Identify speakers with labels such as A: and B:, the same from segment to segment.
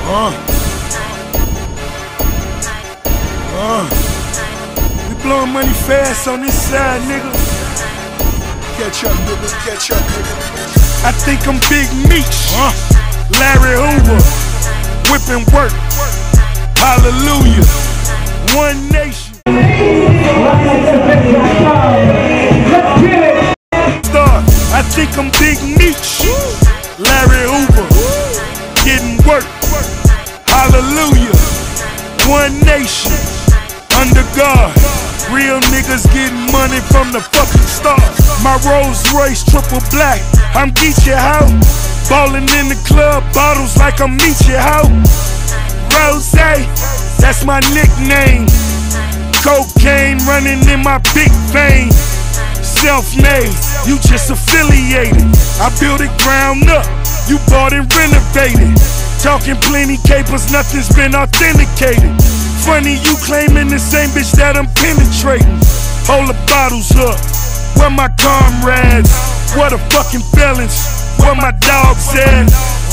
A: We blowing money fast on this side, nigga.
B: Catch up, nigga, catch up, nigga.
A: I think I'm Big Meech, Larry Hoover, whipping work, hallelujah, one nation. Star, I think I'm Big Meech, Larry Hoover, getting work, hallelujah, one nation, under God. Real niggas getting money from the fucking start. My Rolls Royce triple black, I'm Geechee how. Ballin' in the club, bottles like I'm Meechee how. Rose, that's my nickname. Cocaine running in my big vein. Self-made, you just affiliated. I built it ground up, you bought and renovated. Talking plenty capers, nothing's been authenticated. Funny you claiming the same bitch that I'm penetrating. Hold the bottles up, where my comrades? What the fucking felons? Where my dogs at?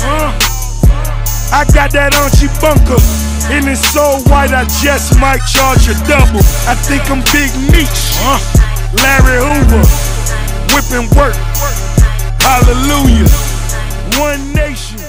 A: I got that Archie bunker, and it's so white I just might charge a double. I think I'm Big Meech, Larry Hoover, whipping work, hallelujah, one nation.